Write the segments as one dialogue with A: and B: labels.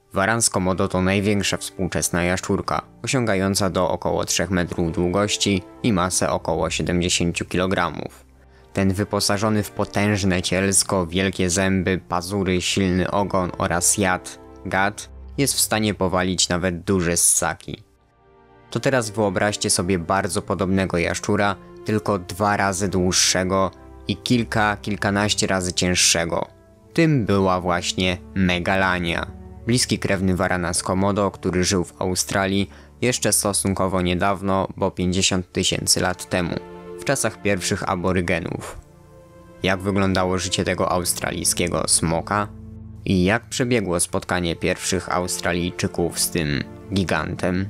A: Waran z Komodo to największa współczesna jaszczurka, osiągająca do około 3 metrów długości i masę około 70 kg. Ten wyposażony w potężne cielsko, wielkie zęby, pazury, silny ogon oraz gad jest w stanie powalić nawet duże ssaki. To teraz wyobraźcie sobie bardzo podobnego jaszczura, tylko 2 razy dłuższego i kilkanaście razy cięższego. Tym była właśnie Megalania. Bliski krewny warana z Komodo, który żył w Australii jeszcze stosunkowo niedawno, bo 50 000 lat temu, w czasach pierwszych aborygenów. Jak wyglądało życie tego australijskiego smoka? I jak przebiegło spotkanie pierwszych Australijczyków z tym gigantem?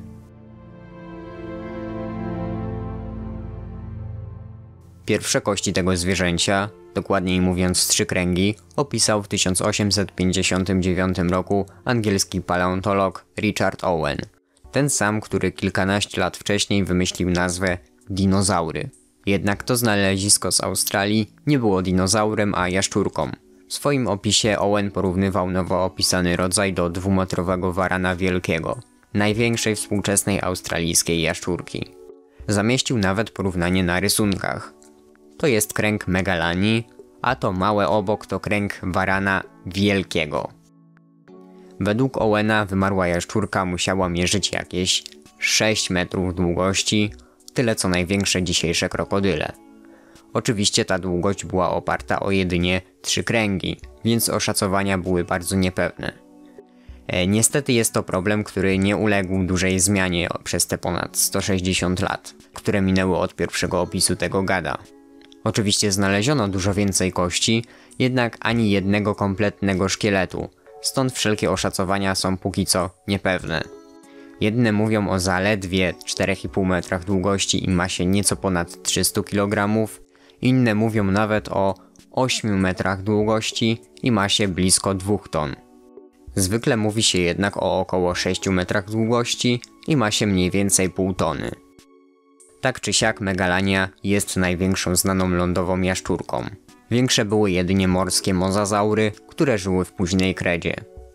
A: Pierwsze kości tego zwierzęcia, dokładniej mówiąc 3 kręgi, opisał w 1859 roku angielski paleontolog Richard Owen. Ten sam, który kilkanaście lat wcześniej wymyślił nazwę dinozaury. Jednak to znalezisko z Australii nie było dinozaurem, a jaszczurką. W swoim opisie Owen porównywał nowo opisany rodzaj do 2-metrowego warana wielkiego, największej współczesnej australijskiej jaszczurki. Zamieścił nawet porównanie na rysunkach. To jest kręg Megalanii, a to małe obok to kręg warana wielkiego. Według Owena wymarła jaszczurka musiała mierzyć jakieś 6 metrów długości, tyle co największe dzisiejsze krokodyle. Oczywiście ta długość była oparta o jedynie 3 kręgi, więc oszacowania były bardzo niepewne. Niestety jest to problem, który nie uległ dużej zmianie przez te ponad 160 lat, które minęły od pierwszego opisu tego gada. Oczywiście znaleziono dużo więcej kości, jednak ani jednego kompletnego szkieletu, stąd wszelkie oszacowania są póki co niepewne. Jedne mówią o zaledwie 4,5 metrach długości i masie nieco ponad 300 kg, inne mówią nawet o 8 metrach długości i masie blisko 2 ton. Zwykle mówi się jednak o około 6 metrach długości i masie mniej więcej pół tony. Tak czy siak Megalania jest największą znaną lądową jaszczurką. Większe były jedynie morskie mozazaury, które żyły w późnej kredzie.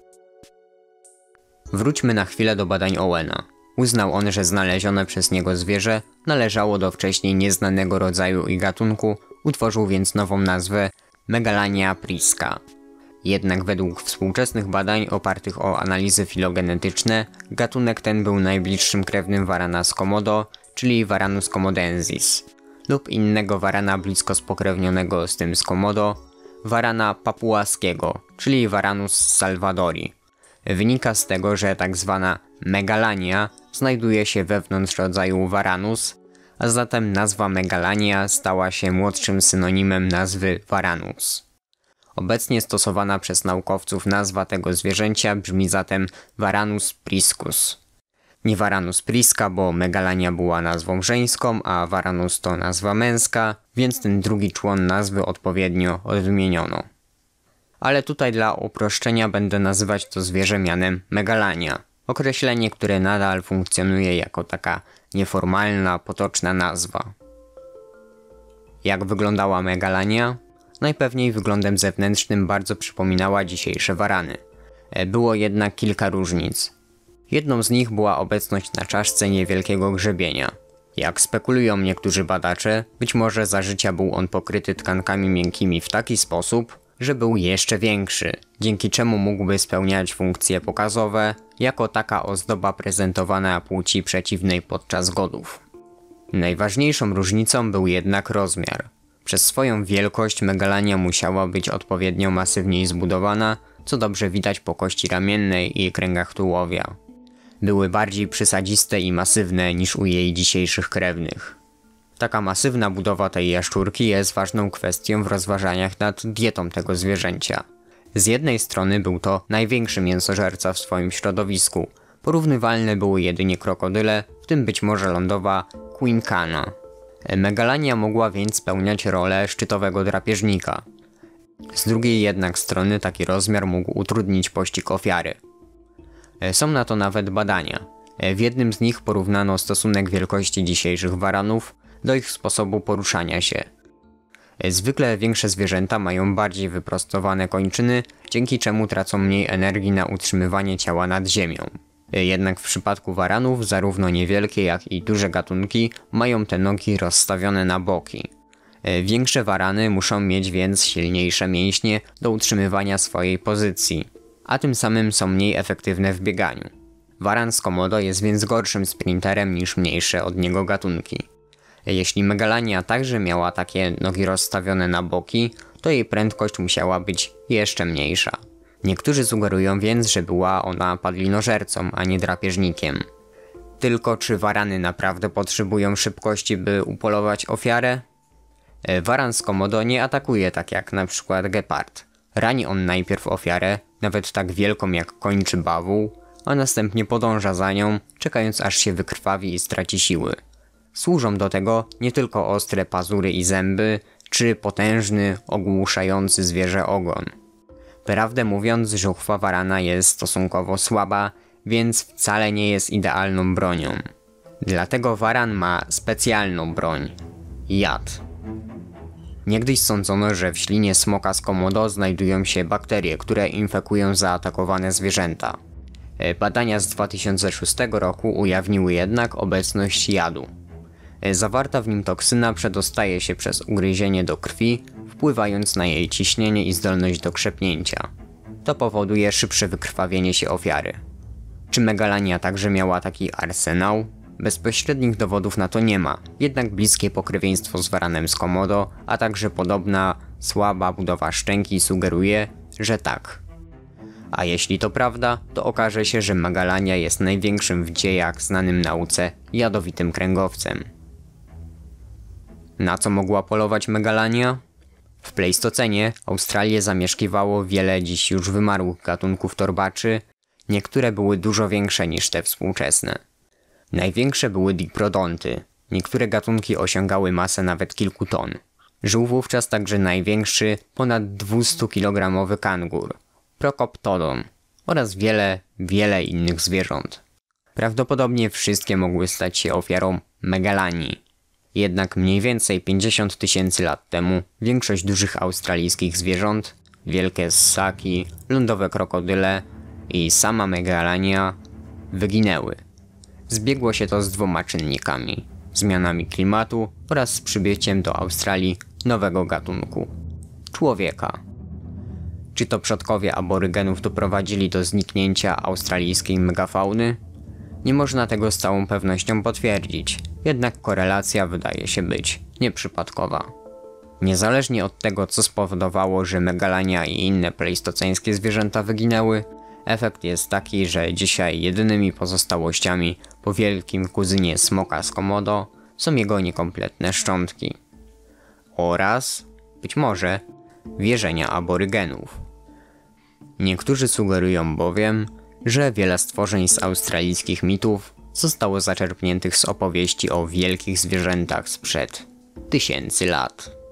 A: Wróćmy na chwilę do badań Owena. Uznał on, że znalezione przez niego zwierzę należało do wcześniej nieznanego rodzaju i gatunku, utworzył więc nową nazwę Megalania prisca. Jednak według współczesnych badań opartych o analizy filogenetyczne, gatunek ten był najbliższym krewnym warana z Komodo, czyli Varanus komodensis, lub innego warana blisko spokrewnionego z tym z Komodo, warana papuaskiego, czyli Varanus salvadori. Wynika z tego, że tak zwana Megalania znajduje się wewnątrz rodzaju Varanus, a zatem nazwa Megalania stała się młodszym synonimem nazwy Varanus. Obecnie stosowana przez naukowców nazwa tego zwierzęcia brzmi zatem Varanus priscus. Nie Varanus prisca, bo Megalania była nazwą żeńską, a Varanus to nazwa męska, więc ten drugi człon nazwy odpowiednio odmieniono. Ale tutaj dla uproszczenia będę nazywać to zwierzę mianem Megalania. Określenie, które nadal funkcjonuje jako taka nieformalna, potoczna nazwa. Jak wyglądała Megalania? Najpewniej wyglądem zewnętrznym bardzo przypominała dzisiejsze warany. Było jednak kilka różnic. Jedną z nich była obecność na czaszce niewielkiego grzebienia. Jak spekulują niektórzy badacze, być może za życia był on pokryty tkankami miękkimi w taki sposób, że był jeszcze większy, dzięki czemu mógłby spełniać funkcje pokazowe, jako taka ozdoba prezentowana płci przeciwnej podczas godów. Najważniejszą różnicą był jednak rozmiar. Przez swoją wielkość Megalania musiała być odpowiednio masywniej zbudowana, co dobrze widać po kości ramiennej i kręgach tułowia. Były bardziej przysadziste i masywne niż u jej dzisiejszych krewnych. Taka masywna budowa tej jaszczurki jest ważną kwestią w rozważaniach nad dietą tego zwierzęcia. Z jednej strony był to największy mięsożerca w swoim środowisku. Porównywalne były jedynie krokodyle, w tym być może lądowa Queencana. Megalania mogła więc spełniać rolę szczytowego drapieżnika. Z drugiej jednak strony taki rozmiar mógł utrudnić pościg ofiary. Są na to nawet badania. W jednym z nich porównano stosunek wielkości dzisiejszych waranów do ich sposobu poruszania się. Zwykle większe zwierzęta mają bardziej wyprostowane kończyny, dzięki czemu tracą mniej energii na utrzymywanie ciała nad ziemią. Jednak w przypadku waranów zarówno niewielkie jak i duże gatunki mają te nogi rozstawione na boki. Większe warany muszą mieć więc silniejsze mięśnie do utrzymywania swojej pozycji, a tym samym są mniej efektywne w bieganiu. Waran z Komodo jest więc gorszym sprinterem niż mniejsze od niego gatunki. Jeśli Megalania także miała takie nogi rozstawione na boki, to jej prędkość musiała być jeszcze mniejsza. Niektórzy sugerują więc, że była ona padlinożercą, a nie drapieżnikiem. Tylko czy warany naprawdę potrzebują szybkości, by upolować ofiarę? Waran z Komodo nie atakuje tak jak na przykład gepard. Rani on najpierw ofiarę, nawet tak wielką jak koń czy bawół, a następnie podąża za nią, czekając aż się wykrwawi i straci siły. Służą do tego nie tylko ostre pazury i zęby, czy potężny, ogłuszający zwierzę ogon. Prawdę mówiąc, żuchwa warana jest stosunkowo słaba, więc wcale nie jest idealną bronią. Dlatego waran ma specjalną broń – jad. Niegdyś sądzono, że w ślinie smoka z Komodo znajdują się bakterie, które infekują zaatakowane zwierzęta. Badania z 2006 roku ujawniły jednak obecność jadu. Zawarta w nim toksyna przedostaje się przez ugryzienie do krwi, wpływając na jej ciśnienie i zdolność do krzepnięcia. To powoduje szybsze wykrwawienie się ofiary. Czy Megalania także miała taki arsenał? Bezpośrednich dowodów na to nie ma, jednak bliskie pokrewieństwo z waranem z Komodo, a także podobna, słaba budowa szczęki sugeruje, że tak. A jeśli to prawda, to okaże się, że Megalania jest największym w dziejach znanym nauce jadowitym kręgowcem. Na co mogła polować Megalania? W Pleistocenie Australię zamieszkiwało wiele dziś już wymarłych gatunków torbaczy, niektóre były dużo większe niż te współczesne. Największe były diprodonty, niektóre gatunki osiągały masę nawet kilku ton. Żył wówczas także największy, ponad 200-kilogramowy kangur, Procoptodon oraz wiele innych zwierząt. Prawdopodobnie wszystkie mogły stać się ofiarą Megalanii. Jednak mniej więcej 50 000 lat temu większość dużych australijskich zwierząt, wielkie ssaki, lądowe krokodyle i sama Megalania wyginęły. Zbiegło się to z dwoma czynnikami: zmianami klimatu oraz z przybyciem do Australii nowego gatunku – człowieka. Czy to przodkowie aborygenów doprowadzili do zniknięcia australijskiej megafauny? Nie można tego z całą pewnością potwierdzić, jednak korelacja wydaje się być nieprzypadkowa. Niezależnie od tego, co spowodowało, że Megalania i inne pleistoceńskie zwierzęta wyginęły, efekt jest taki, że dzisiaj jedynymi pozostałościami po wielkim kuzynie smoka z Komodo są jego niekompletne szczątki. Oraz, być może, wierzenia aborygenów. Niektórzy sugerują bowiem, że wiele stworzeń z australijskich mitów zostało zaczerpniętych z opowieści o wielkich zwierzętach sprzed tysięcy lat.